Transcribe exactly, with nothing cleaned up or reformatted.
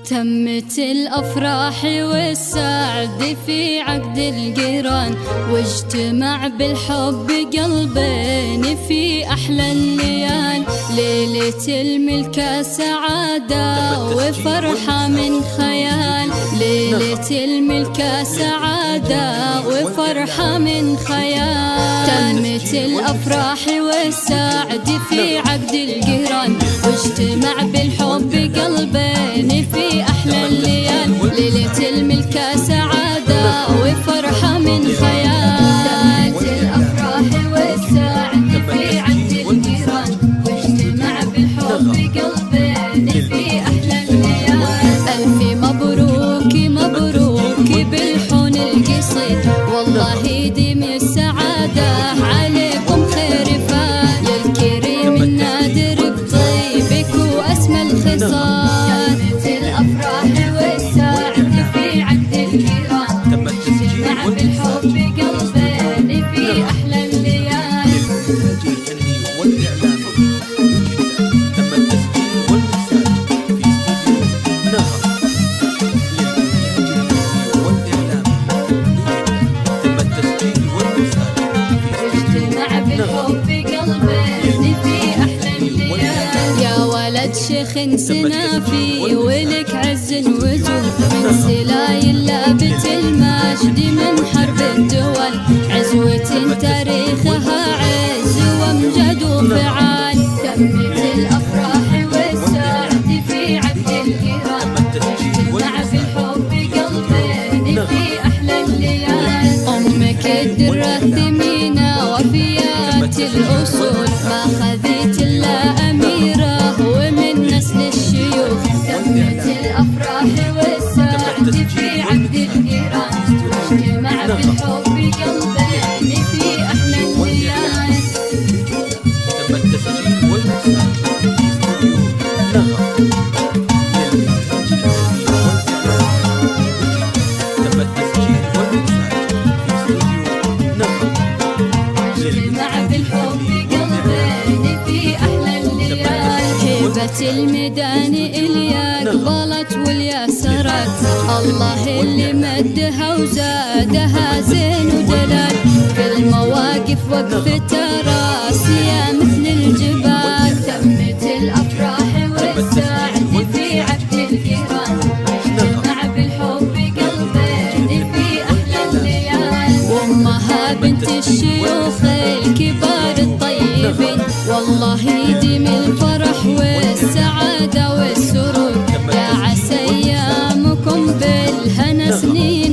تمت الأفراح والسعد في عقد القران، واجتمع بالحب قلبين في أحلى الليال. ليلة الملكة سعادة وفرحة من خيال، ليلة الملكة سعادة وفرحة من خيال. تمت الأفراح والسعد في عقد القران، واجتمع بالحب قلبين في أحلى الليال. ليلة الملكة سعادة وفرحة من خيال. تمت الأفراح والسعد في عقد القران، واجتمع بالحب قلبين في أحلى الليال. ألف مبروك مبروك بالحون القصيد، والله يديم السعادة عليكم خير فال. يا الكريم النادر بطيبك وأسمى الخصال. تمت الأفراح والسعد في عقد القران، واجتمع بالحب قلبين في أحلى الليال. شيخ سنافي ولك عز وجود، من سلاي لابت المجد من حرب الدول. عزوة تاريخها عز وامجد وفعال. تمت الأفراح والسعد في عقد القران، واجتمع بالحب قلبين في أحلى الليال. أمك الدرة الثمينة وفيات الأصول، ما خذيت إلا أميرة نسل الشيوخ. تمت الأفراح والسعد في عقد القران، واجتمع بالحب قلبين في أحلى الليال. تم التسجيل والمساج في استوديو نغم. تم التسجيل والمساج في استوديو نغم، واجتمع بالحب قلبين في أحلى الليال. هيبة الميدان إليا قبلت واليا سرت، الله اللي مدها وزادها زين ودلال. في المواقف وقفة راسية مثل الجبال. تمت الأفراح والسعد في عقد القران، واجتمع بالحب قلبين في أحلى الليال. وأمها بنت الشيوخ الكبار الطيبين، والله يديم الفرح والسعادة والسرور. يا عسى أيامكم بالهنا سنين